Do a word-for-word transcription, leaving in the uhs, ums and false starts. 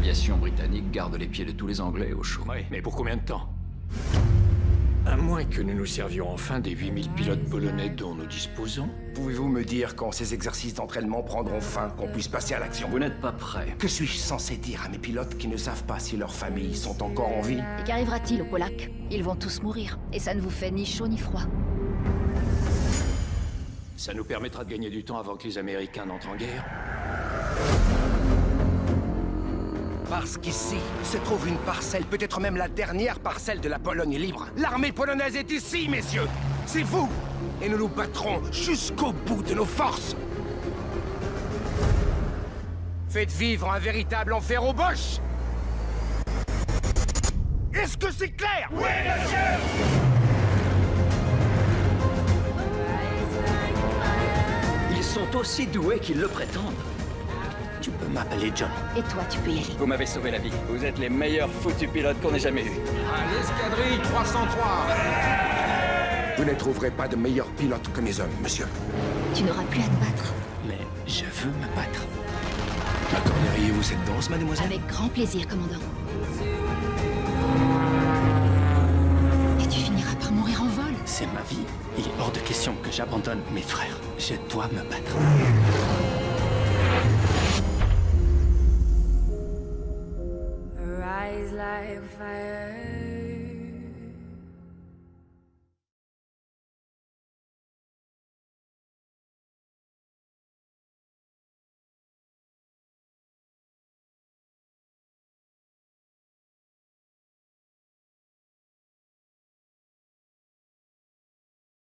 L'aviation britannique garde les pieds de tous les Anglais au chaud. Oui, mais pour combien de temps? À moins que nous nous servions enfin des huit mille pilotes polonais dont nous disposons. Pouvez-vous me dire quand ces exercices d'entraînement prendront fin, qu'on puisse passer à l'action? Vous n'êtes pas prêt. Que suis-je censé dire à mes pilotes qui ne savent pas si leurs familles sont encore en vie? Et qu'arrivera-t-il aux Polacs? Ils vont tous mourir. Et ça ne vous fait ni chaud ni froid. Ça nous permettra de gagner du temps avant que les Américains n'entrent en guerre. Parce qu'ici se trouve une parcelle, peut-être même la dernière parcelle de la Pologne libre. L'armée polonaise est ici, messieurs. C'est vous. Et nous nous battrons jusqu'au bout de nos forces. Faites vivre un véritable enfer aux Boches. Est-ce que c'est clair? Oui, monsieur. Ils sont aussi doués qu'ils le prétendent. Tu peux m'appeler John. Et toi, tu peux y aller. Vous m'avez sauvé la vie. Vous êtes les meilleurs foutus pilotes qu'on ait jamais eus. À l'escadrille trois cent trois. Vous ne trouverez pas de meilleurs pilotes que mes hommes, monsieur. Tu n'auras plus à te battre. Mais je veux me battre. Accorderiez-vous cette danse, mademoiselle? Avec grand plaisir, commandant. Et tu finiras par mourir en vol. C'est ma vie. Il est hors de question que j'abandonne mes frères. Je dois me battre. Rise like fire.